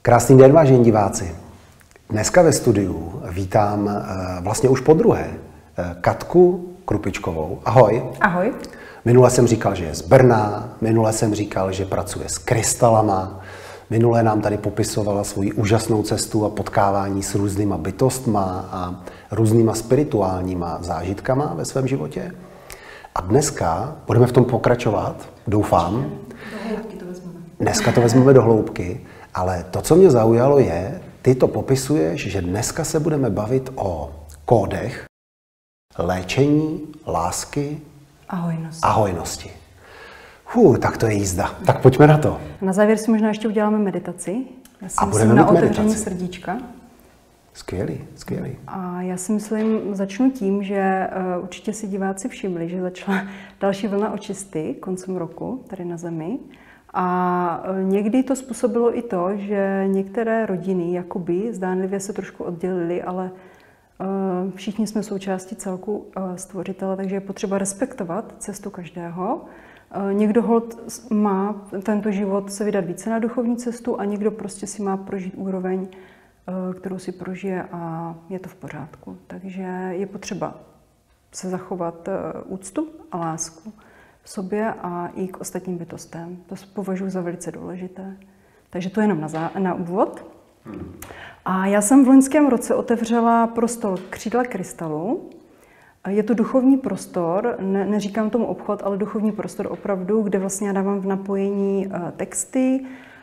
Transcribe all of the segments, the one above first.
Krásný den, vážení diváci. Dneska ve studiu vítám vlastně už podruhé Katku Krupičkovou. Ahoj. Ahoj. Minule jsem říkal, že je z Brna, minule jsem říkal, že pracuje s krystalama, minule nám tady popisovala svoji úžasnou cestu a potkávání s různýma bytostma a různýma spirituálníma zážitkama ve svém životě. A dneska budeme v tom pokračovat, doufám. Dneska to vezmeme do hloubky, ale to, co mě zaujalo, je, ty to popisuješ, že dneska se budeme bavit o kódech léčení, lásky a hojnosti. Tak to je jízda. Tak pojďme na to. Na závěr si možná ještě uděláme meditaci. Já si A budeme myslím na mít otevření meditaci. srdíčka. Skvělý, skvělý. A já si myslím, začnu tím, že určitě si diváci všimli, že začala další vlna očisty koncem roku tady na Zemi. A někdy to způsobilo i to, že některé rodiny jakoby zdánlivě se trošku oddělily, ale všichni jsme součástí celku Stvořitele, takže je potřeba respektovat cestu každého. Někdo holt má tento život se vydat více na duchovní cestu a někdo prostě si má prožít úroveň, kterou si prožije a je to v pořádku. Takže je potřeba se zachovat úctu a lásku v sobě a i k ostatním bytostem. To považuji za velice důležité. Takže to jenom na úvod. A já jsem v loňském roce otevřela prostor Křídla krystalu. Je to duchovní prostor, neříkám tomu obchod, ale duchovní prostor opravdu, kde vlastně já dávám v napojení texty,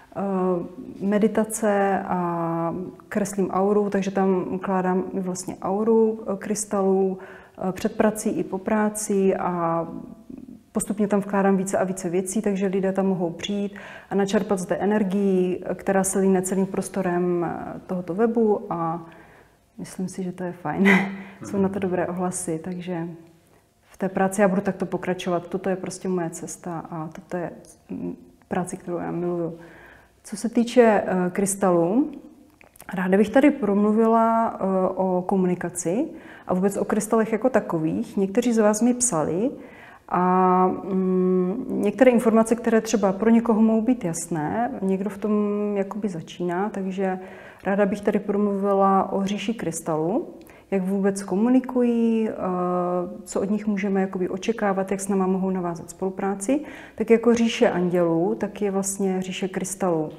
meditace a kreslím auru, takže tam ukládám vlastně auru krystalů před prací i po práci a postupně tam vkládám více a více věcí, takže lidé tam mohou přijít a načerpat zde energii, která se líne celým prostorem tohoto webu a myslím si, že to je fajn. Jsou na to dobré ohlasy, takže v té práci já budu takto pokračovat. Toto je prostě moje cesta a toto je práce, kterou já miluju. Co se týče krystalů, ráda bych tady promluvila o komunikaci a vůbec o krystalech jako takových. Někteří z vás mi psali a některé informace, které třeba pro někoho mohou být jasné, někdo v tom jakoby začíná, takže ráda bych tady promluvila o říši krystalů, jak vůbec komunikují, co od nich můžeme jakoby očekávat, jak s náma mohou navázat spolupráci. Tak jako říše andělů, tak je vlastně říše krystalů.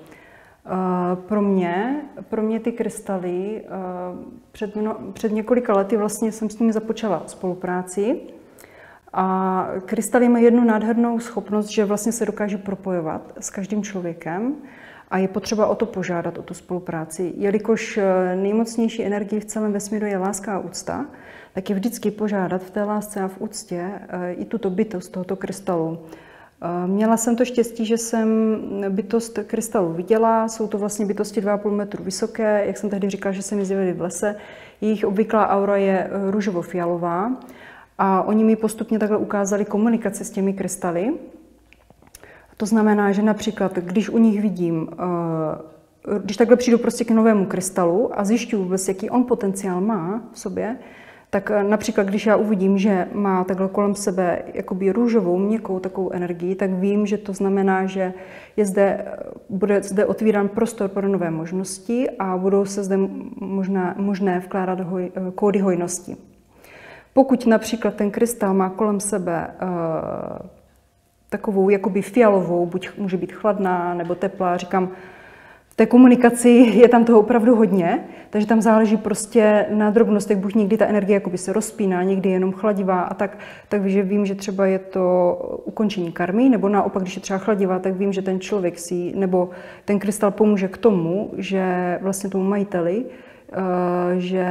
Pro mě ty krystaly, před několika lety vlastně jsem s nimi započala spolupráci. A krystaly mají jednu nádhernou schopnost, že vlastně se dokáže propojovat s každým člověkem a je potřeba o to požádat, o tu spolupráci. Jelikož nejmocnější energií v celém vesmíru je láska a úcta, tak je vždycky požádat v té lásce a v úctě i tuto bytost tohoto krystalu. Měla jsem to štěstí, že jsem bytost krystalu viděla. Jsou to vlastně bytosti 2,5 metru vysoké, jak jsem tehdy říkala, že se mi zjevily v lese. Jejich obvyklá aura je růžovo-fialová. A oni mi postupně takhle ukázali komunikaci s těmi krystaly. To znamená, že například, když u nich vidím, když takhle přijdu prostě k novému krystalu a zjišťuju vůbec, jaký on potenciál má v sobě, tak například, když já uvidím, že má takhle kolem sebe jakoby růžovou, měkkou takovou energii, tak vím, že to znamená, že bude zde otvírán prostor pro nové možnosti a budou se zde možné vkládat kódy hojnosti. Pokud například ten krystal má kolem sebe takovou jakoby fialovou, buď může být chladná nebo teplá, říkám, v té komunikaci je tam toho opravdu hodně, takže tam záleží prostě na drobnostech, buď někdy ta energie jakoby se rozpíná, někdy je jenom chladivá a tak, takže vím, že třeba je to ukončení karmy, nebo naopak, když je třeba chladivá, tak vím, že ten člověk si, nebo ten krystal pomůže k tomu, že vlastně tomu majiteli, že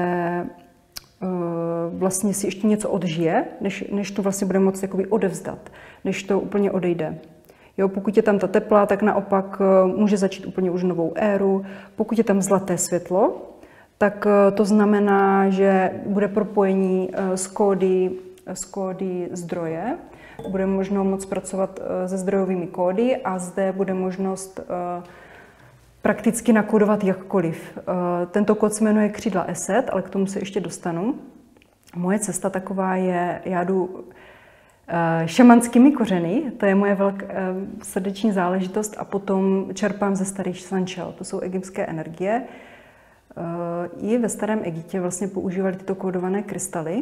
vlastně si ještě něco odžije, než to vlastně bude moct jakoby odevzdat, než to úplně odejde. Jo, pokud je tam ta teplá, tak naopak může začít úplně už novou éru. Pokud je tam zlaté světlo, tak to znamená, že bude propojení s kódy zdroje. Bude možno moct pracovat se zdrojovými kódy a zde bude možnost prakticky nakodovat jakkoliv. Tento kód se jmenuje Křídla Eset, ale k tomu se ještě dostanu. Moje cesta taková je, já jdu šamanskými kořeny, to je moje srdeční záležitost, a potom čerpám ze starých sančel, to jsou egyptské energie. I ve starém Egyptě vlastně používali tyto kódované krystaly,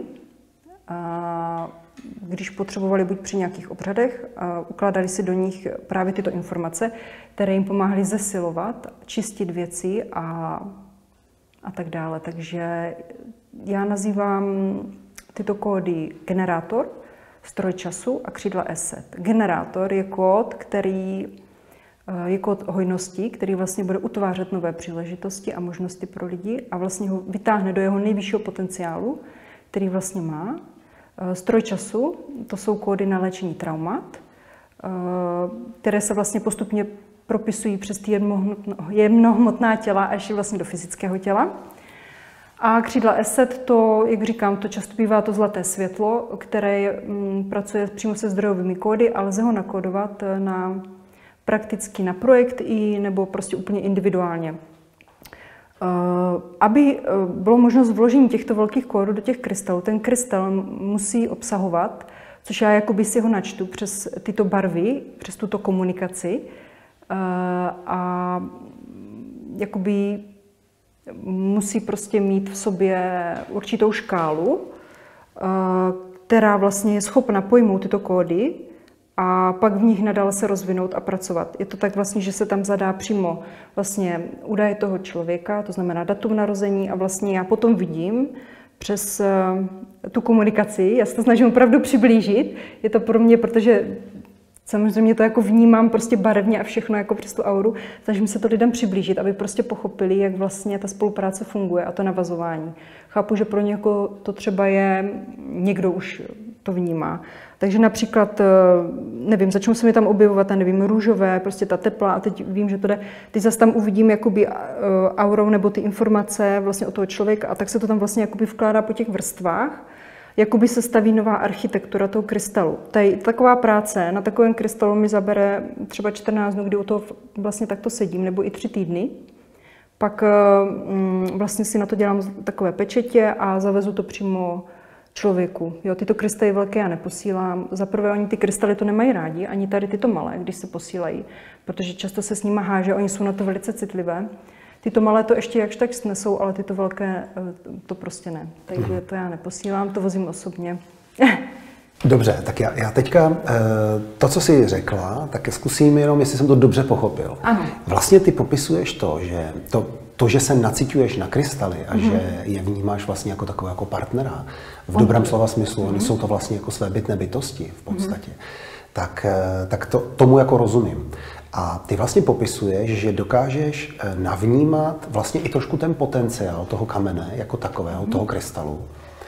když potřebovali buď při nějakých obřadech, ukládali si do nich právě tyto informace, které jim pomáhaly zesilovat, čistit věci a tak dále. Takže já nazývám tyto kódy generátor, stroj času a křídla Eset. Generátor je kód, který je kód hojnosti, který vlastně bude utvářet nové příležitosti a možnosti pro lidi a vlastně ho vytáhne do jeho nejvyššího potenciálu, který vlastně má. Stroj času, to jsou kódy na léčení traumat, které se vlastně postupně propisují přes ty jemnohmotná těla až vlastně do fyzického těla. A křídla Eset, to, jak říkám, to často bývá to zlaté světlo, které pracuje přímo se zdrojovými kódy a lze ho nakódovat prakticky na projekt i nebo prostě úplně individuálně. Aby bylo možnost vložení těchto velkých kódů do těch krystalů, ten krystal musí obsahovat, což já jakoby si ho načtu přes tyto barvy, přes tuto komunikaci a jakoby musí prostě mít v sobě určitou škálu, která vlastně je schopna pojmout tyto kódy a pak v nich nadále se rozvinout a pracovat. Je to tak vlastně, že se tam zadá přímo vlastně údaje toho člověka, to znamená datum narození a vlastně já potom vidím přes tu komunikaci, já se to snažím opravdu přiblížit, je to pro mě, protože samozřejmě to jako vnímám prostě barevně a všechno jako přes tu auru, snažím se to lidem přiblížit, aby prostě pochopili, jak vlastně ta spolupráce funguje a to navazování. Chápu, že pro někoho to třeba je, někdo už to vnímá. Takže například, nevím, začnou se mi tam objevovat, nevím, růžové, prostě ta tepla a teď vím, že to jde, teď zase tam uvidím jakoby aurou nebo ty informace vlastně od toho člověka a tak se to tam vlastně jakoby vkládá po těch vrstvách, jakoby se staví nová architektura toho krystalu. Taková práce na takovém krystalu mi zabere třeba 14 dnů, kdy u toho vlastně takto sedím, nebo i 3 týdny. Pak vlastně si na to dělám takové pečetě a zavezu to přímo člověku. Jo, tyto krystaly velké já neposílám. Za prvé, oni ty krystaly to nemají rádi, ani tady tyto malé, když se posílají, protože často se s nimi háže, oni jsou na to velice citlivé. Tyto malé to ještě jakž tak snesou, ale tyto velké to prostě ne. Takže to já neposílám, to vozím osobně. Dobře, tak já teďka to, co jsi řekla, tak zkusím jenom, jestli jsem to dobře pochopil. Ano. Vlastně ty popisuješ to, že že se naciťuješ na krystaly a že je vnímáš vlastně jako takového jako partnera. V dobrém slova smyslu, oni jsou to vlastně jako své bytné bytosti v podstatě. Tak tomu jako rozumím. A ty vlastně popisuješ, že dokážeš navnímat vlastně i trošku ten potenciál toho kamene jako takového, toho krystalu.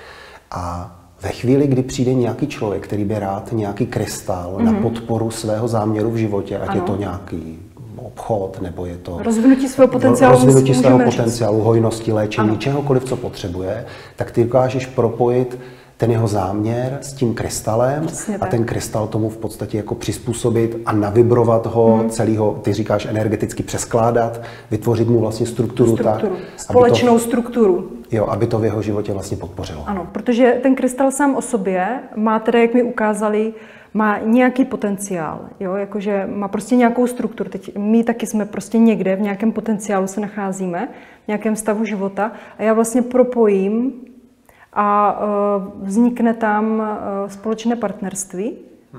A ve chvíli, kdy přijde nějaký člověk, který by rád nějaký krystal na podporu svého záměru v životě, ať je to nějaký obchod, nebo je to rozvinutí svého potenciálu, hojnosti, léčení, čehokoliv, co potřebuje, tak ty dokážeš propojit ten jeho záměr s tím krystalem a ten krystal tomu v podstatě jako přizpůsobit a navibrovat ho celého, ty říkáš energeticky přeskládat, vytvořit mu vlastně strukturu tak, společnou strukturu. Jo, aby to v jeho životě vlastně podpořilo. Ano, protože ten krystal sám o sobě má teda, jak mi ukázali, má nějaký potenciál, jo, jakože má prostě nějakou strukturu. Teď my taky jsme prostě někde v nějakém potenciálu se nacházíme, v nějakém stavu života a já vlastně propojím a vznikne tam společné partnerství.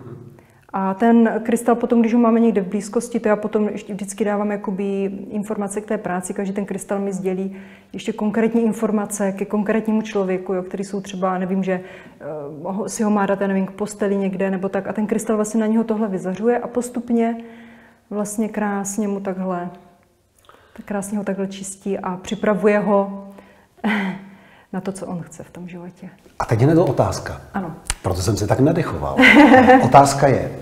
A ten krystal potom, když ho máme někde v blízkosti, to já potom ještě vždycky dávám jakoby informace k té práci, každý ten krystal mi sdělí ještě konkrétní informace ke konkrétnímu člověku, jo, který jsou třeba, nevím, že si ho má dát, nevím, k posteli někde nebo tak. A ten krystal vlastně na něho tohle vyzařuje a postupně vlastně krásně ho takhle čistí a připravuje ho na to, co on chce v tom životě. A teď je to otázka. Ano. Proto jsem se tak nadechoval. Otázka je,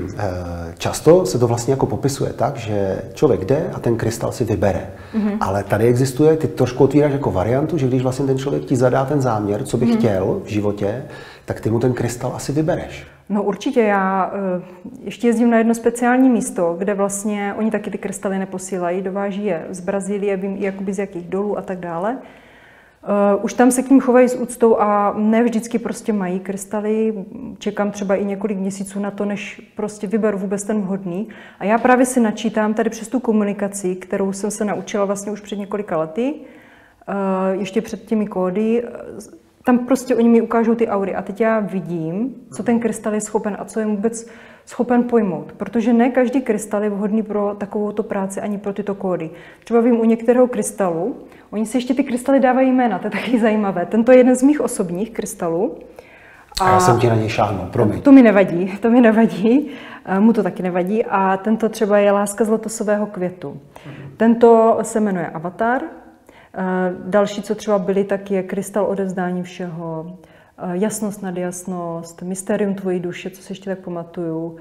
často se to vlastně jako popisuje tak, že člověk jde a ten krystal si vybere. Ale tady existuje, ty trošku otvíráš jako variantu, že když vlastně ten člověk ti zadá ten záměr, co by chtěl v životě, tak ty mu ten krystal asi vybereš. No určitě, já ještě jezdím na jedno speciální místo, kde vlastně oni taky ty krystaly neposílají, dováží je z Brazílie, vím jakoby z jakých dolů a tak dále. Už tam se k ním chovají s úctou a ne vždycky prostě mají krystaly. Čekám třeba i několik měsíců na to, než prostě vyberu vůbec ten vhodný. A já právě si načítám tady přes tu komunikaci, kterou jsem se naučila vlastně už před několika lety, ještě před těmi kódy. Tam prostě oni mi ukážou ty aury a teď já vidím, co ten krystal je schopen a co je vůbec schopen pojmout. Protože ne každý krystal je vhodný pro takovouto práci ani pro tyto kódy. Třeba vím u některého krystalu, oni si ještě ty krystaly dávají jména, to je taky zajímavé. Tento je jeden z mých osobních krystalů. A já jsem ti na něj šáhnul, promiň. To mi nevadí, mu to taky nevadí. A tento třeba je láska z lotosového květu. Tento se jmenuje Avatar. Další, co třeba byly, tak je krystal odevzdání všeho, jasnost nad jasnost, mysterium tvojí duše, co si ještě tak pamatuju.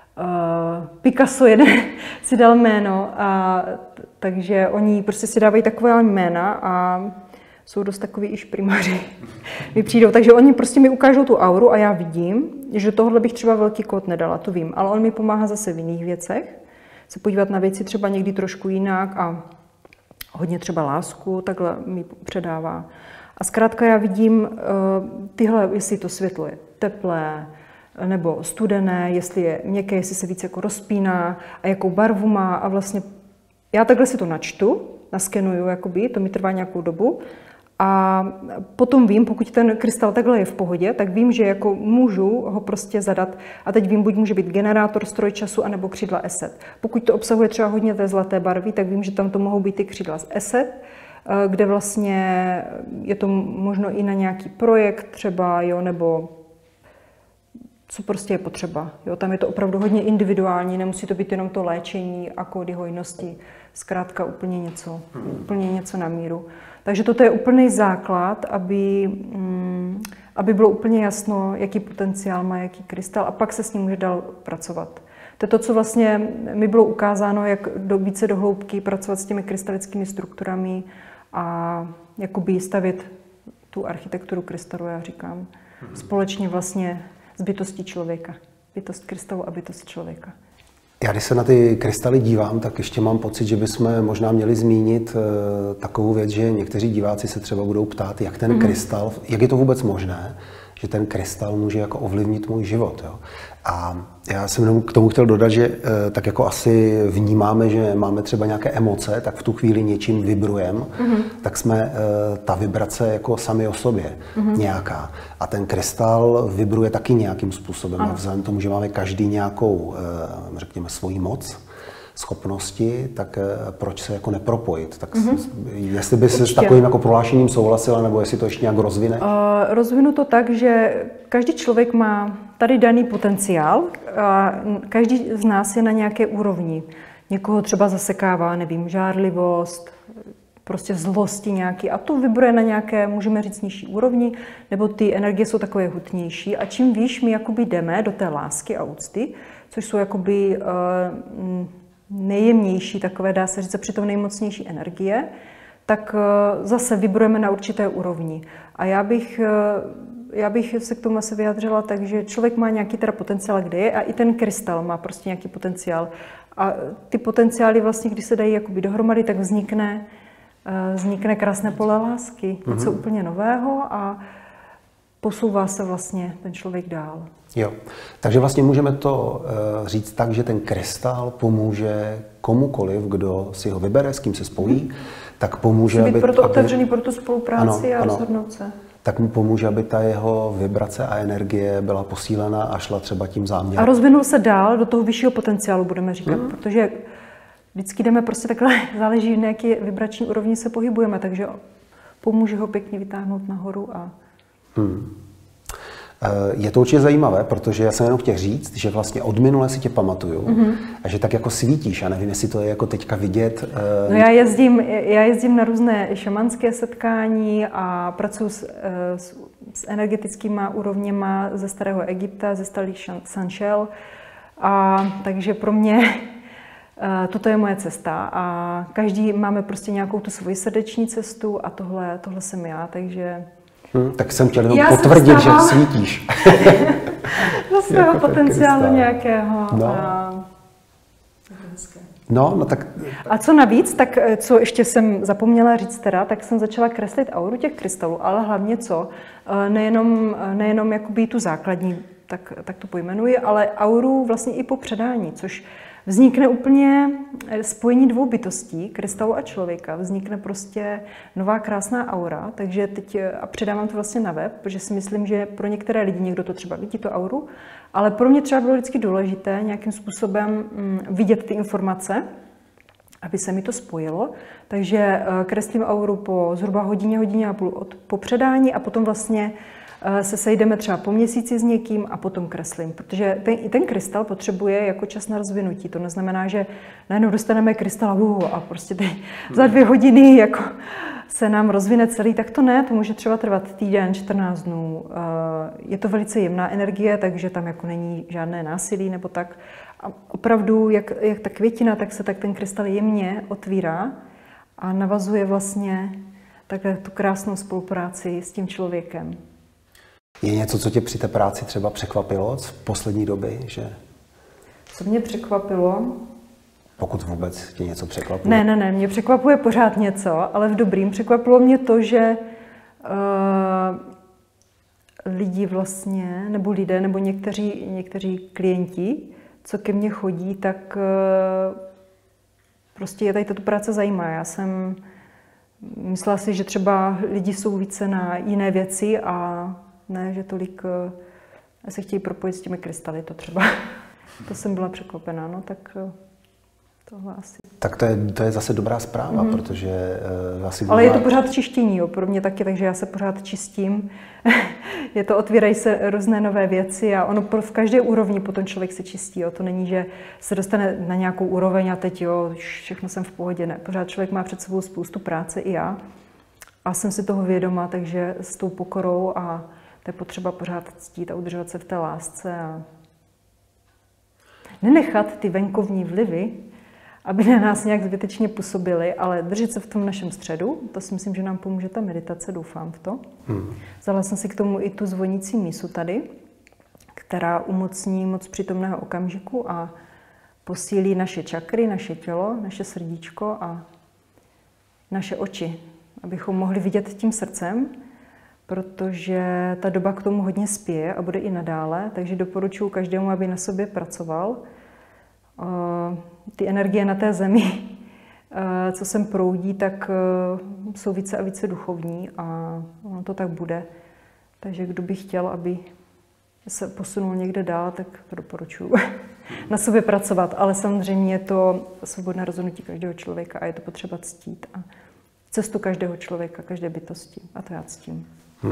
Picasso jeden si dal jméno, takže oni prostě si dávají takové jména a jsou dost takový i šprimaři. Mi přijdou, takže oni prostě mi ukážou tu auru a já vidím, že tohle bych třeba velký kód nedala, to vím, ale on mi pomáhá zase v jiných věcech, se podívat na věci třeba někdy trošku jinak a hodně třeba lásku, takhle mi předává. A zkrátka já vidím tyhle, jestli to světlo je teplé nebo studené, jestli je měkké, jestli se víc jako rozpíná a jakou barvu má a vlastně já takhle si to načtu, naskenuju, jakoby, to mi trvá nějakou dobu a potom vím, pokud ten krystal takhle je v pohodě, tak vím, že jako můžu ho prostě zadat a teď vím, buď může být generátor, stroj času, anebo křídla Eset. Pokud to obsahuje třeba hodně té zlaté barvy, tak vím, že tam to mohou být ty křídla z Eset, kde vlastně je to možno i na nějaký projekt třeba, jo, nebo co prostě je potřeba. Jo, tam je to opravdu hodně individuální, nemusí to být jenom to léčení a kódy hojnosti, zkrátka úplně něco na míru. Takže toto je úplný základ, aby bylo úplně jasno, jaký potenciál má jaký krystal a pak se s ním může dál pracovat. To je to, co vlastně mi bylo ukázáno, jak více do hloubky pracovat s těmi krystalickými strukturami a jakoby stavět tu architekturu krystalu, já říkám, společně vlastně s bytostí člověka. Bytost krystalu a bytost člověka. Já když se na ty krystaly dívám, tak ještě mám pocit, že bychom možná měli zmínit takovou věc, že někteří diváci se třeba budou ptát, jak ten krystal, jak je to vůbec možné, že ten krystal může jako ovlivnit můj život. Jo? A já jsem k tomu chtěl dodat, že tak jako asi vnímáme, že máme třeba nějaké emoce, tak v tu chvíli něčím vibrujeme, tak jsme ta vibrace jako sami o sobě nějaká. A ten krystal vibruje taky nějakým způsobem. A vzhledem tomu, že máme každý nějakou, řekněme, svoji moc, schopnosti, tak proč se jako nepropojit? Tak jestli by se s takovým jako prohlášením souhlasila, nebo jestli to ještě nějak rozvine? Rozvinu to tak, že každý člověk má tady daný potenciál a každý z nás je na nějaké úrovni. Někoho třeba zasekává, nevím, žárlivost, prostě zlosti nějaký a to vibruje na nějaké, můžeme říct, nižší úrovni, nebo ty energie jsou takové hutnější a čím výš my jakoby jdeme do té lásky a úcty, což jsou jakoby nejjemnější, takové, dá se říct, přitom nejmocnější energie, tak zase vibrujeme na určité úrovni. A já bych se k tomu asi vyjádřila tak, že člověk má nějaký teda potenciál, kde je, a i ten krystal má prostě nějaký potenciál. A ty potenciály vlastně, když se dají jakoby dohromady, tak vznikne krásné pole lásky, něco úplně nového a posouvá se vlastně ten člověk dál. Jo, takže vlastně můžeme to říct tak, že ten krystal pomůže komukoliv, kdo si ho vybere, s kým se spojí, tak pomůže, být proto otevřený pro tu spolupráci a rozhodnout se. Tak mu pomůže, aby ta jeho vibrace a energie byla posílena a šla třeba tím záměrem. A rozvinul se dál do toho vyššího potenciálu, budeme říkat, protože vždycky jdeme prostě takhle, záleží, na jaké vibrační úrovni se pohybujeme, takže pomůže ho pěkně vytáhnout nahoru a... Je to určitě zajímavé, protože já jsem jenom chtěl říct, že vlastně od minule si tě pamatuju a že tak jako svítíš. Já nevím, jestli to je jako teďka vidět. No já jezdím na různé šamanské setkání a pracuji s energetickýma úrovněma ze starého Egypta, ze starých Sanšel. A takže pro mě toto je moje cesta a každý máme prostě nějakou tu svoji srdeční cestu a tohle jsem já, takže... Tak jsem chtěl jenom potvrdit, že svítíš. Do svého potenciálu nějakého. No. No, tak... A co navíc, tak co ještě jsem zapomněla říct teda, tak jsem začala kreslit auru těch krystalů, ale hlavně co, nejenom jakoby tu základní, tak to pojmenuji, ale auru vlastně i po předání, což vznikne úplně spojení dvou bytostí, krystalu a člověka, vznikne prostě nová krásná aura, takže teď a předávám to vlastně na web, protože si myslím, že pro některé lidi, někdo to třeba vidí tu auru, ale pro mě třeba bylo vždycky důležité nějakým způsobem vidět ty informace, aby se mi to spojilo. Takže kreslím auru po zhruba hodině a půl po předání a potom vlastně se sejdeme třeba po měsíci s někým a potom kreslím. Protože ten krystal potřebuje jako čas na rozvinutí. To neznamená, že najednou dostaneme krystal a prostě za 2 hodiny jako se nám rozvine celý, tak to ne, to může třeba trvat týden, 14 dnů. Je to velice jemná energie, takže tam jako není žádné násilí nebo tak. A opravdu, jak ta květina, tak se ten krystal jemně otvírá a navazuje vlastně takhle tu krásnou spolupráci s tím člověkem. Je něco, co tě při té práci třeba překvapilo z poslední doby? Že... Co mě překvapilo? Pokud vůbec tě něco překvapuje. Ne, mě překvapuje pořád něco, ale v dobrým. Překvapilo mě to, že lidi vlastně, nebo lidé, nebo někteří klienti, co ke mně chodí, tak prostě je tady tato práce zajímá. Já jsem myslela si, že třeba lidi jsou více na jiné věci a ne, že tolik se chtějí propojit s těmi krystaly, to třeba. To jsem byla překvapená, no tak tohle asi. Tak to je zase dobrá zpráva, protože asi... Ale je to pořád čištění, jo, pro mě taky, takže já se pořád čistím. Otvírají se různé nové věci a ono v každé úrovni potom člověk se čistí, jo. To není, že se dostane na nějakou úroveň a teď jo, všechno jsem v pohodě, ne. Pořád člověk má před sebou spoustu práce i já a jsem si toho vědoma, takže s tou pokorou a to je potřeba pořád ctít a udržovat se v té lásce a nenechat ty venkovní vlivy, aby na nás nějak zbytečně působily, ale držet se v tom našem středu. To si myslím, že nám pomůže ta meditace, doufám v to. Vzala jsem si k tomu i tu zvonící mísu tady, která umocní moc přítomného okamžiku a posílí naše čakry, naše tělo, naše srdíčko a naše oči, abychom mohli vidět tím srdcem, protože ta doba k tomu hodně spěje a bude i nadále, takže doporučuji každému, aby na sobě pracoval. Ty energie na té zemi, co sem proudí, tak jsou více a více duchovní a ono to tak bude. Takže kdo by chtěl, aby se posunul někde dál, tak to doporučuji na sobě pracovat. Ale samozřejmě je to svobodné rozhodnutí každého člověka a je to potřeba ctít. A cestu každého člověka, každé bytosti. A to já ctím.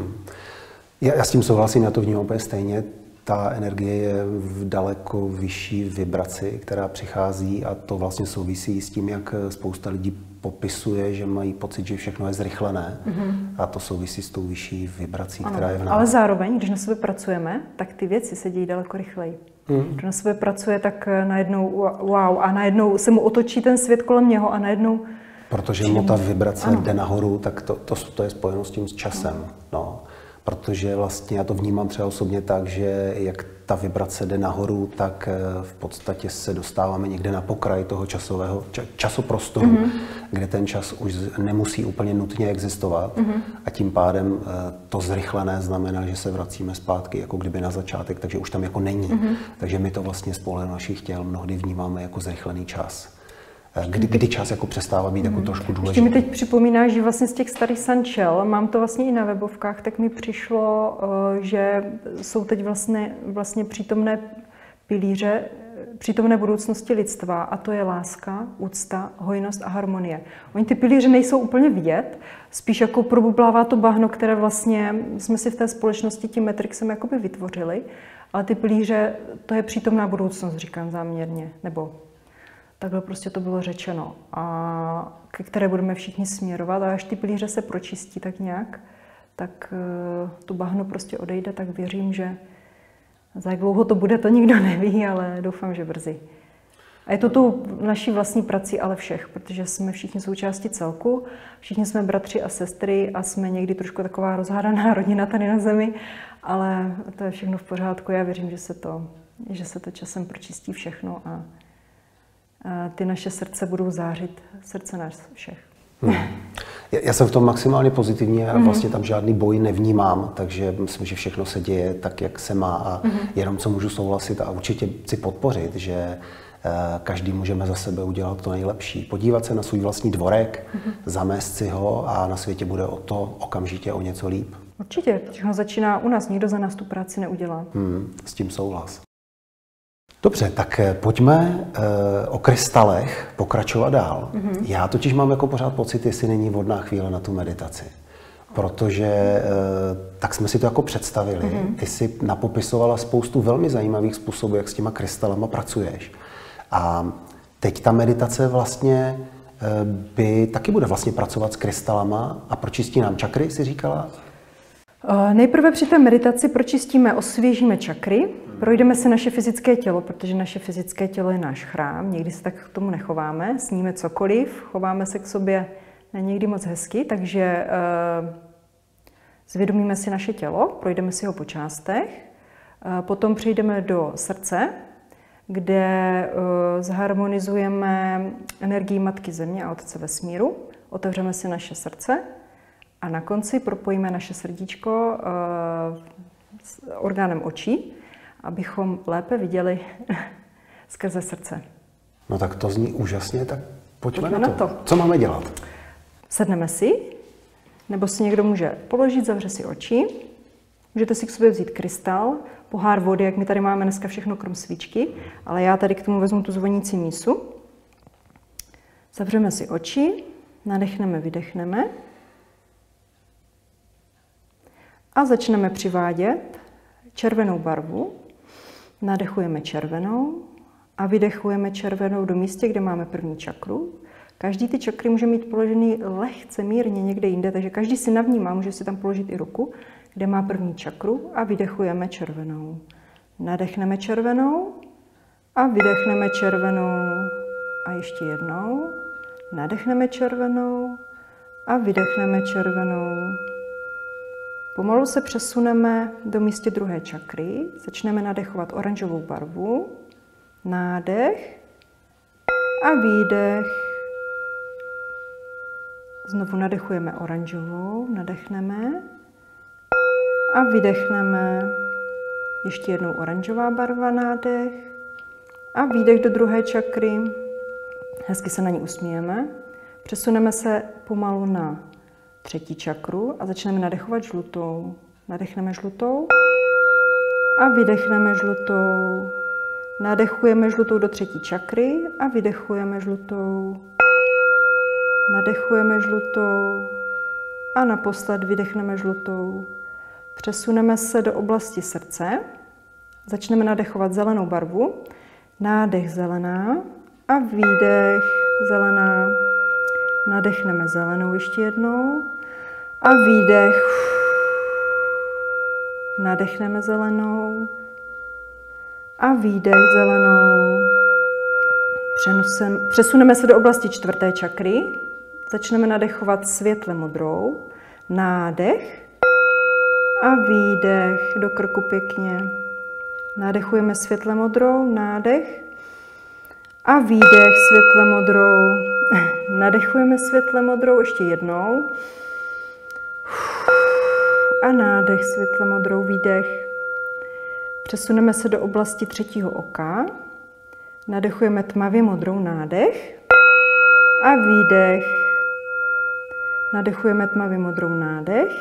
Já s tím souhlasím, já to vnímám úplně stejně. Ta energie je v daleko vyšší vibraci, která přichází a to vlastně souvisí s tím, jak spousta lidí popisuje, že mají pocit, že všechno je zrychlené a to souvisí s tou vyšší vibrací, která je v nás. Ale zároveň, když na sebe pracujeme, tak ty věci se dějí daleko rychleji. Když na sebe pracuje, tak najednou wow a najednou se mu otočí ten svět kolem něho a najednou... Protože mu ta vibrace jde nahoru, tak to je spojeno s tím s časem. No. Protože vlastně já to vnímám třeba osobně tak, že jak ta vibrace jde nahoru, tak v podstatě se dostáváme někde na pokraj toho časoprostoru, kde ten čas už nemusí úplně nutně existovat a tím pádem to zrychlené znamená, že se vracíme zpátky jako kdyby na začátek, takže už tam jako není. Takže my to vlastně z pohledu našich těl mnohdy vnímáme jako zrychlený čas. Kdy čas jako přestává být jako trošku důležitý. Ještě mi teď připomíná, že vlastně z těch starých sančel, mám to vlastně i na webovkách, tak mi přišlo, že jsou teď vlastně přítomné pilíře, přítomné budoucnosti lidstva a to je láska, úcta, hojnost a harmonie. Oni ty pilíře nejsou úplně vidět, spíš jako probublává to bahno, které vlastně jsme si v té společnosti tím Matrixem jakoby vytvořili, ale ty pilíře, to je přítomná budoucnost, říkám záměrně, nebo takhle prostě to bylo řečeno, a ke které budeme všichni směrovat a až ty pilíře se pročistí tak nějak, tak to bahno prostě odejde, tak věřím, že za jak dlouho to bude, to nikdo neví, ale doufám, že brzy. A je to tou naší vlastní prací ale všech, protože jsme všichni součástí celku, všichni jsme bratři a sestry a jsme někdy trošku taková rozhádaná rodina tady na zemi, ale to je všechno v pořádku. Já věřím, že se to časem pročistí všechno a ty naše srdce budou zářit, srdce nás všech. Já jsem v tom maximálně pozitivní a vlastně tam žádný boj nevnímám, takže myslím, že všechno se děje tak, jak se má a jenom co můžu souhlasit a určitě chci podpořit, že každý můžeme za sebe udělat to nejlepší. Podívat se na svůj vlastní dvorek, zamést si ho a na světě bude o to okamžitě o něco líp. Určitě, všechno začíná u nás, nikdo za nás tu práci neudělá. S tím souhlas. Dobře, tak pojďme o krystalech pokračovat dál. Já totiž mám jako pořád pocit, jestli není vhodná chvíle na tu meditaci. Protože tak jsme si to jako představili. Ty jsi napopisovala spoustu velmi zajímavých způsobů, jak s těma krystalama pracuješ. A teď ta meditace vlastně by taky bude vlastně pracovat s krystalama a pročistí nám čakry, si říkala? Nejprve při té meditaci pročistíme, osvěžíme čakry, projdeme si naše fyzické tělo, protože naše fyzické tělo je náš chrám, někdy se tak k tomu nechováme, sníme cokoliv, chováme se k sobě někdy moc hezky, takže zvědomíme si naše tělo, projdeme si ho po částech, potom přejdeme do srdce, kde zharmonizujeme energii Matky Země a Otce Vesmíru, otevřeme si naše srdce a na konci propojíme naše srdíčko s orgánem očí, abychom lépe viděli skrze srdce. No tak to zní úžasně, tak pojďme na to. Co máme dělat? Sedneme si, nebo si někdo může položit, zavře si oči. Můžete si k sobě vzít krystal, pohár vody, jak my tady máme dneska všechno krom svíčky, ale já tady k tomu vezmu tu zvonící mísu. Zavřeme si oči, nadechneme, vydechneme a začneme přivádět červenou barvu. Nadechujeme červenou a vydechujeme červenou do místě, kde máme první čakru. Každý ty čakry může mít položený lehce, mírně někde jinde, takže každý si navnímá, může si tam položit i ruku, kde má první čakru a vydechujeme červenou. Nadechneme červenou a vydechneme červenou. A ještě jednou. Nadechneme červenou a vydechneme červenou. Pomalu se přesuneme do místě druhé čakry. Začneme nadechovat oranžovou barvu. Nádech a výdech. Znovu nadechujeme oranžovou, nadechneme a vydechneme. Ještě jednou oranžová barva, nádech a výdech do druhé čakry. Hezky se na ní usmějeme. Přesuneme se pomalu na třetí čakru a začneme nadechovat žlutou. Nadechneme žlutou a vydechneme žlutou. Nadechujeme žlutou do třetí čakry a vydechujeme žlutou. Nadechujeme žlutou a naposled vydechneme žlutou. Přesuneme se do oblasti srdce. Začneme nadechovat zelenou barvu. Nádech zelená a výdech zelená. Nadechneme zelenou ještě jednou a výdech. Nadechneme zelenou a výdech zelenou. Přesuneme se do oblasti čtvrté čakry. Začneme nadechovat světle modrou. Nádech a výdech do krku pěkně. Nadechujeme světle modrou, nádech a výdech světle modrou. Nadechujeme světle modrou ještě jednou. A nádech světle modrou, výdech. Přesuneme se do oblasti třetího oka. Nadechujeme tmavě modrou, nádech a výdech. Nadechujeme tmavě modrou, nádech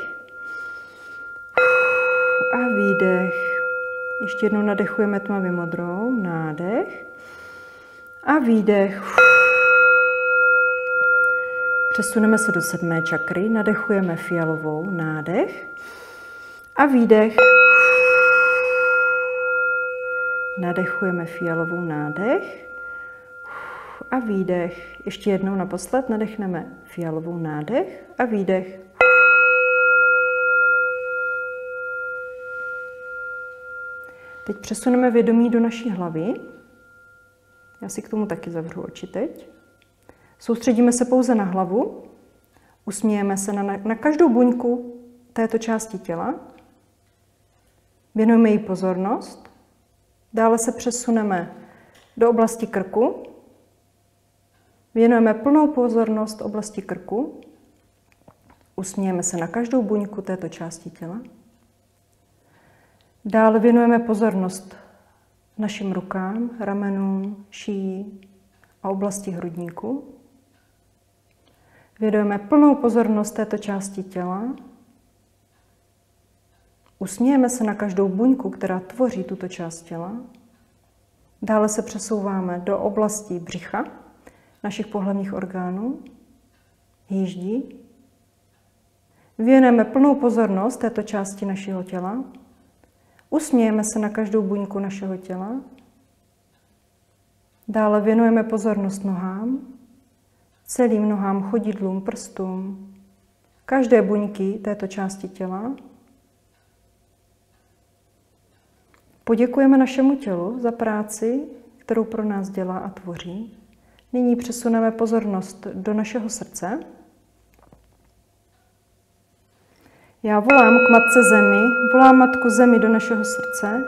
a výdech. Ještě jednou nadechujeme tmavě modrou, nádech a výdech. Přesuneme se do sedmé čakry, nadechujeme fialovou, nádech a výdech. Nadechujeme fialovou, nádech a výdech. Ještě jednou naposled nadechneme fialovou, nádech a výdech. Teď přesuneme vědomí do naší hlavy. Já si k tomu taky zavřu oči teď. Soustředíme se pouze na hlavu. Usmějeme se na každou buňku této části těla. Věnujeme jí pozornost. Dále se přesuneme do oblasti krku. Věnujeme plnou pozornost oblasti krku. Usmějeme se na každou buňku této části těla. Dále věnujeme pozornost našim rukám, ramenům, šíji a oblasti hrudníku. Věnujeme plnou pozornost této části těla. Usmějeme se na každou buňku, která tvoří tuto část těla. Dále se přesouváme do oblasti břicha, našich pohlavních orgánů, jíždí. Věnujeme plnou pozornost této části našeho těla. Usmějeme se na každou buňku našeho těla. Dále věnujeme pozornost nohám, celým nohám, chodidlům, prstům, každé buňky této části těla. Poděkujeme našemu tělu za práci, kterou pro nás dělá a tvoří. Nyní přesuneme pozornost do našeho srdce. Já volám k Matce Zemi, volám Matku Zemi do našeho srdce.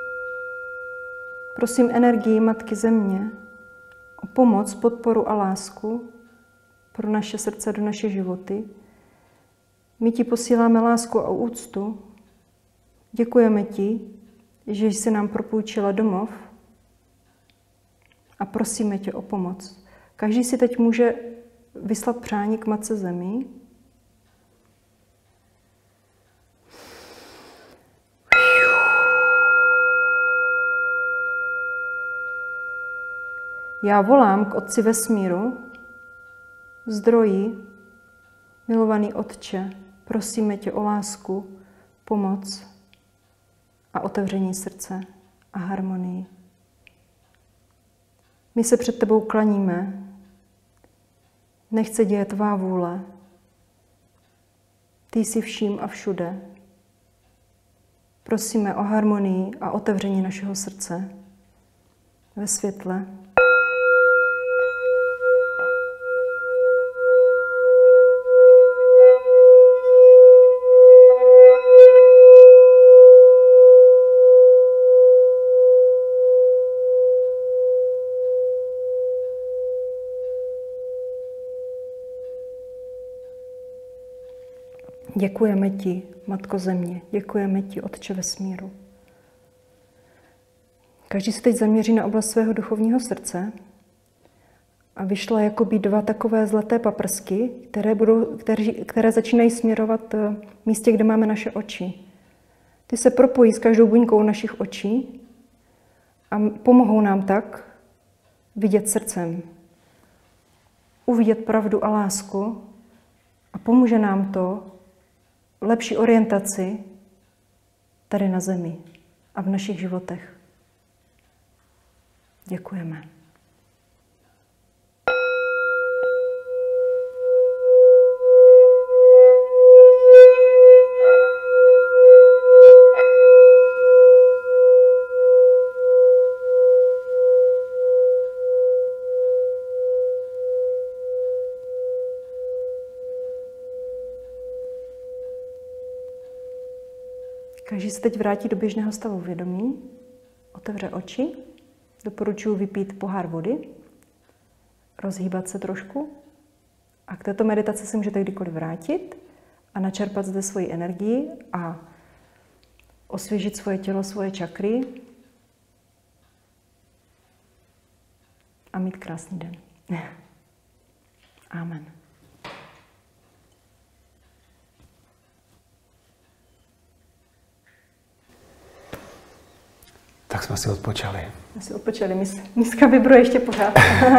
Prosím energii Matky Země o pomoc, podporu a lásku pro naše srdce, do naše životy. My ti posíláme lásku a úctu. Děkujeme ti, že jsi nám propůjčila domov a prosíme tě o pomoc. Každý si teď může vyslat přání k Matce Zemi. Já volám k Otci vesmíru, zdroji, milovaný Otče, prosíme tě o lásku, pomoc a otevření srdce a harmonii. My se před tebou klaníme, nechť se děje tvá vůle. Ty jsi vším a všude. Prosíme o harmonii a otevření našeho srdce ve světle. Děkujeme ti, Matko Země, děkujeme ti, Otče vesmíru. Každý se teď zaměří na oblast svého duchovního srdce a vyšla jakoby dva takové zlaté paprsky, které začínají směrovat v místě, kde máme naše oči. Ty se propojí s každou buňkou našich očí a pomohou nám tak vidět srdcem, uvidět pravdu a lásku a pomůže nám to lepší orientaci tady na zemi a v našich životech. Děkujeme. Každý se teď vrátí do běžného stavu vědomí, otevře oči, doporučuji vypít pohár vody, rozhýbat se trošku a k této meditaci se můžete kdykoliv vrátit a načerpat zde svoji energii a osvěžit svoje tělo, svoje čakry a mít krásný den. Amen. Tak jsme si odpočali. Jsme si odpočali, miska vibruje ještě pořád.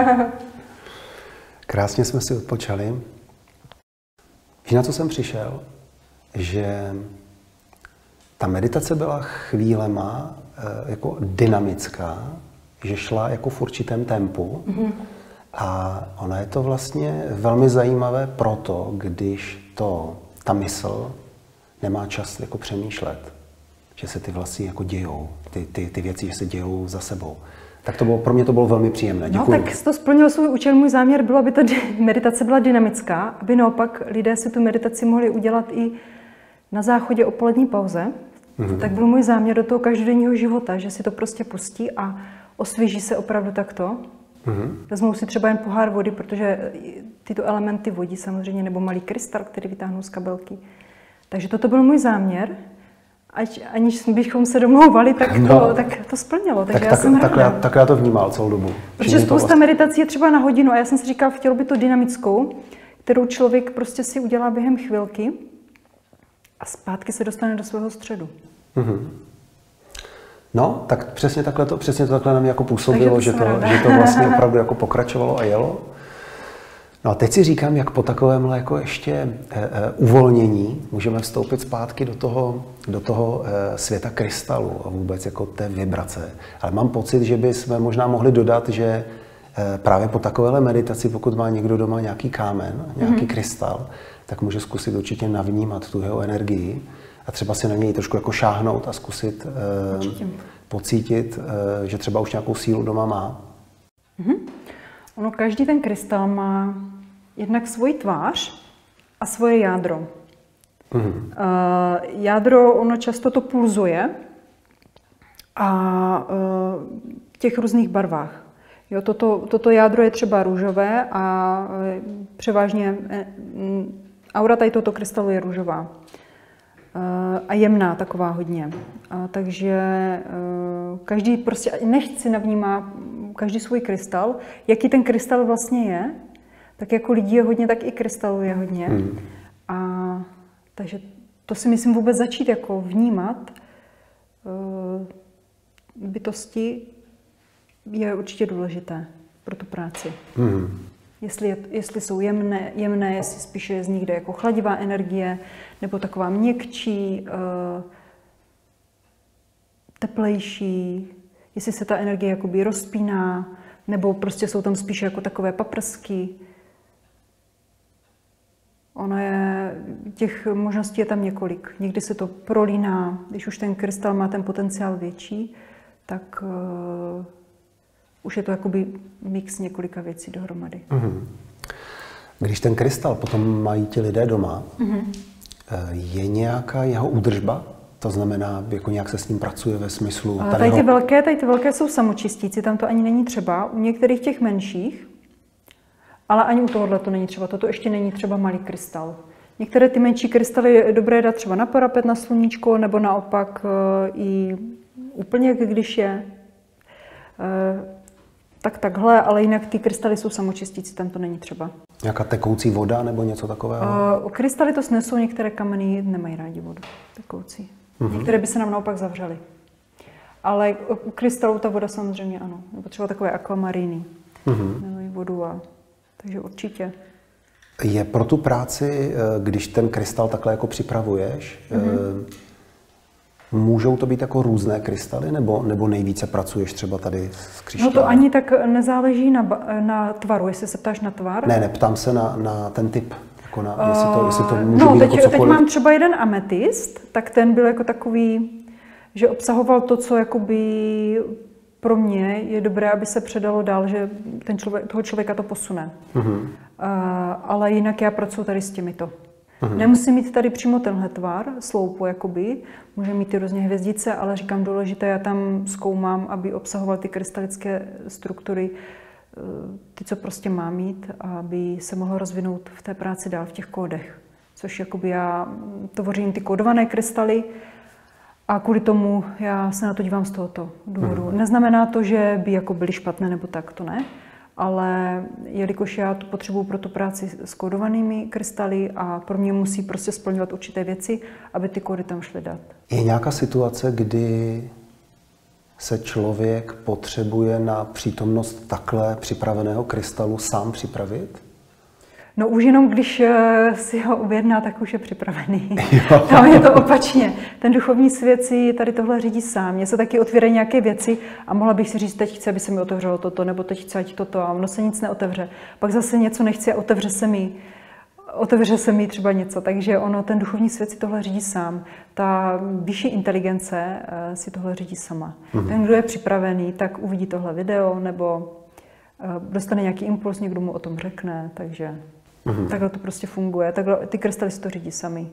Krásně jsme si odpočali. Víš, na co jsem přišel? Že ta meditace byla chvílema jako dynamická, že šla jako v určitém tempu. Mm-hmm. A ono je to vlastně velmi zajímavé proto, když ta mysl nemá čas jako přemýšlet, že se ty vlastně jako dějou, ty věci, že se dějou za sebou. Tak to bylo, pro mě to bylo velmi příjemné. Děkuji. No tak to splnilo svůj účel. Můj záměr bylo, aby ta meditace byla dynamická, aby naopak lidé si tu meditaci mohli udělat i na záchodě o polední pauze. Mm-hmm. Tak byl můj záměr do toho každodenního života, že si to prostě pustí a osvěží se opravdu takto. Vezmou si třeba jen pohár vody, protože tyto elementy vodí samozřejmě, nebo malý krystal, který vytáhnou z kabelky. Takže toto byl můj záměr. Aniž bychom se domlouvali, tak to splnilo. Takže já jsem ráda. Tak já to vnímal celou dobu. Protože spousta meditací je třeba na hodinu a já jsem si říkal, chtělo by to dynamickou, kterou člověk prostě si udělá během chvilky a zpátky se dostane do svého středu. No, tak přesně to takhle na mě jako působilo, že to vlastně opravdu jako pokračovalo a jelo. No a teď si říkám, jak po takovémhle jako ještě uvolnění můžeme vstoupit zpátky do toho světa krystalu a vůbec jako té vibrace. Ale mám pocit, že bychom možná mohli dodat, že právě po takovéhle meditaci, pokud má někdo doma nějaký kámen, nějaký krystal, tak může zkusit určitě navnímat tu jeho energii a třeba si na něj trošku jako šáhnout a zkusit pocítit, že třeba už nějakou sílu doma má. Ono, každý ten krystal má jednak svoji tvář a svoje jádro. Jádro, ono často to pulzuje a v těch různých barvách. Jo, toto jádro je třeba růžové a převážně aura tady tohoto krystalu je růžová. A jemná taková hodně. Takže každý prostě nechť si navnímá každý svůj krystal, jaký ten krystal vlastně je, tak jako lidí je hodně, tak i krystalů je hodně. Takže to si myslím vůbec začít jako vnímat bytosti je určitě důležité pro tu práci. Jestli jsou jemné, jestli spíše z nich jde jako chladivá energie, nebo taková měkčí, teplejší, jestli se ta energie jakoby rozpíná, nebo prostě jsou tam spíše jako takové paprsky. Těch možností je tam několik. Někdy se to prolíná, když už ten krystal má ten potenciál větší, tak už je to jakoby mix několika věcí dohromady. Když ten krystal potom mají ti lidé doma, je nějaká jeho údržba? To znamená, jako nějak se s ním pracuje ve smyslu... Tady ty velké jsou samočistící, tam to ani není třeba. U některých těch menších, ale ani u tohohle to není třeba. Toto ještě není třeba malý krystal. Některé ty menší krystaly je dobré dát třeba na parapet, na sluníčko, nebo naopak i úplně, když je. Takhle, ale jinak ty krystaly jsou samočistící, tam to není třeba. Nějaká tekoucí voda nebo něco takového? Krystaly to snesou, některé kameny nemají rádi vodu tekoucí. Některé by se nám naopak zavřely. Ale u krystalů ta voda samozřejmě ano. Nebo třeba takové akvamariny. Nemají vodu takže určitě. Je pro tu práci, když ten krystal takhle jako připravuješ, můžou to být jako různé krystaly, nebo nejvíce pracuješ třeba tady s křišťálem? No to ani tak nezáleží na tvaru, jestli se ptáš na tvar. Ne, ptám se na ten typ. Jako jestli to může být jako teď mám třeba jeden ametist, tak ten byl jako takový, že obsahoval to, co jakoby pro mě je dobré, aby se předalo dál, že toho člověka to posune. Ale jinak já pracuji tady s těmito. Nemusím mít tady přímo tenhle tvar, sloupu jakoby, může mít ty různé hvězdice, ale říkám důležité, já tam zkoumám, aby obsahoval ty krystalické struktury, ty, co prostě má mít, aby se mohlo rozvinout v té práci dál, v těch kódech. Což jakoby já tvořím ty kódované krystaly a kvůli tomu já se na to dívám z tohoto důvodu. Neznamená to, že by jako byly špatné nebo tak, to ne. Ale jelikož já to potřebuji pro tu práci s kódovanými krystaly a pro mě musí prostě splňovat určité věci, aby ty kódy tam šly dát. Je nějaká situace, kdy se člověk potřebuje na přítomnost takhle připraveného krystalu sám připravit? No už jenom když si ho objedná, tak už je připravený. Tam je to opačně. Ten duchovní svět si tady tohle řídí sám. Mně se taky otvírají nějaké věci a mohla bych si říct, teď chci, aby se mi otevřelo toto, nebo teď chci, ať toto, a ono se nic neotevře. Pak zase něco nechci a otevře se mi třeba něco. Takže ten duchovní svět si tohle řídí sám. Ta vyšší inteligence si tohle řídí sama. Ten, kdo je připravený, tak uvidí tohle video, nebo dostane nějaký impuls, někdo mu o tom řekne, takže... Takhle to prostě funguje. Takhle ty krystaly si to řídí sami.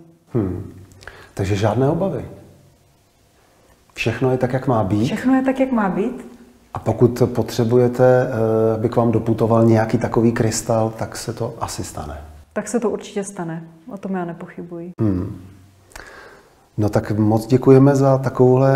Takže žádné obavy. Všechno je tak, jak má být. Všechno je tak, jak má být. A pokud potřebujete, aby k vám doputoval nějaký takový krystal, tak se to asi stane. Tak se to určitě stane, o tom já nepochybuji. No tak moc děkujeme za takovouhle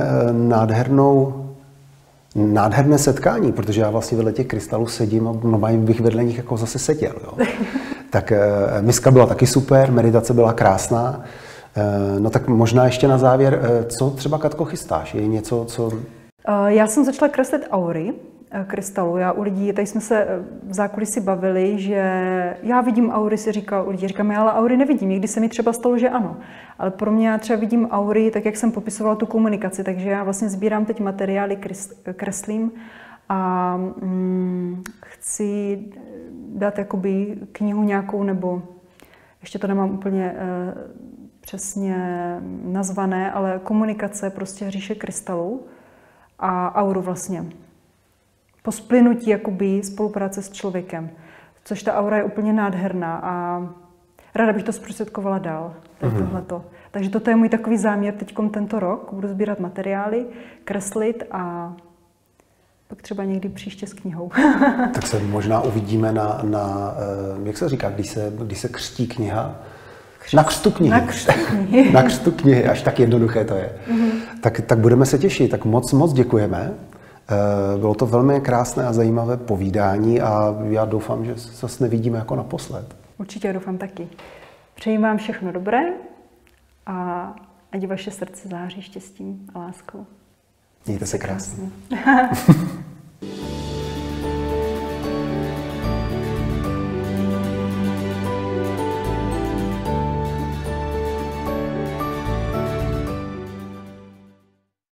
nádherné setkání, protože já vlastně vedle těch krystalů sedím a normálně bych vedle nich jako zase seděl. Jo. Tak miska byla taky super, meditace byla krásná. No tak možná ještě na závěr, co třeba, Katko, chystáš? Je něco, co... Já jsem začala kreslit aury krystalů. Já u lidí, tady jsme se v zákulisí bavili, že já vidím aury, si říkal u lidí, říkám, já ale aury nevidím. Někdy se mi třeba stalo, že ano. Ale pro mě já třeba vidím aury, tak jak jsem popisovala tu komunikaci, takže já vlastně sbírám teď materiály, kreslím a chci dát jakoby knihu nějakou, nebo ještě to nemám úplně přesně nazvané, ale komunikace, prostě říše krystalů a auru vlastně. Po splynutí jakoby spolupráce s člověkem, což ta aura je úplně nádherná a ráda bych to zprostředkovala dál, tohleto. Takže toto je můj takový záměr teď tento rok, budu sbírat materiály, kreslit a pak třeba někdy příště s knihou. Tak se možná uvidíme jak se říká, když se křtí kniha? Na křtu knihy. Na křtu knihy, až tak jednoduché to je. Tak budeme se těšit, tak moc děkujeme. Bylo to velmi krásné a zajímavé povídání a já doufám, že se zase nevidíme jako naposled. Určitě doufám taky. Přeji vám všechno dobré a ať vaše srdce září štěstím a láskou. Mějte se krásně.